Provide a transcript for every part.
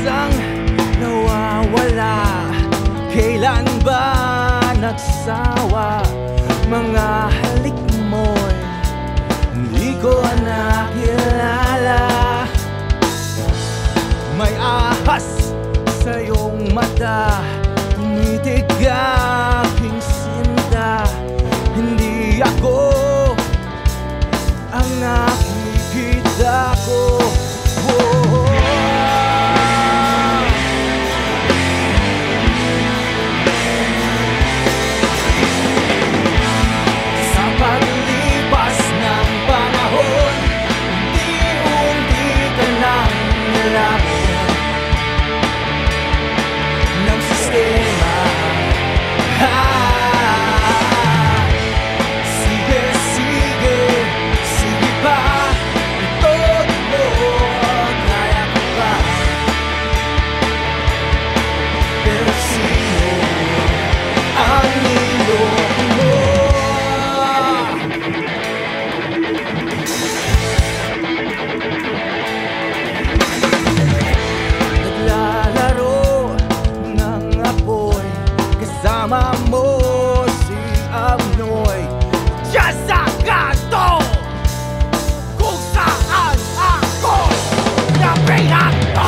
pag-asang nawawala. Kailan ba nagsawa? Mga halik mo'y hindi ko nakilala. May ahas sa iyong mata, tumitig aking sinta. Hindi ako ang nakikita ko. Sa paglipas ng panahon, unti-unti ka nang nilamon ng sistema. Sige, sige, sige pa, ito mo, kaya ko pa. Pero sino ang niloko mo? Naglalaro ng apoy, kasama mo si Abnoy. Diyan sa kanto kung saan ako napinato.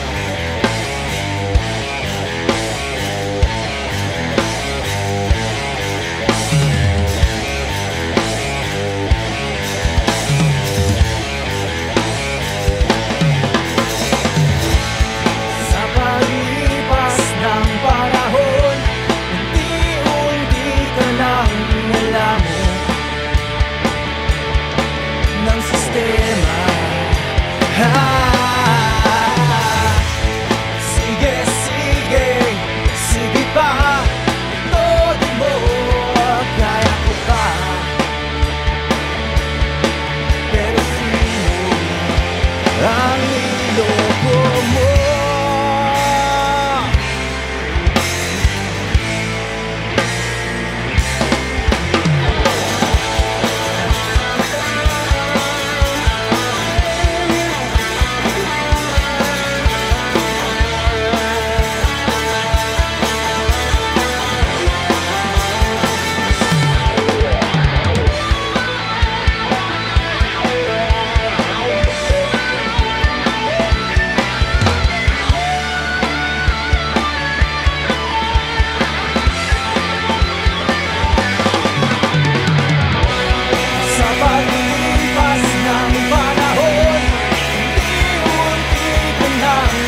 Sa paglipas ng panahon, unti-unti ka nang nilamon ng sistema. Sige, sige, sige pa, todo mo, kaya ko pa. Pero sino ang niloko mo? Sa paglipas ng panahon, unti-unti ka nang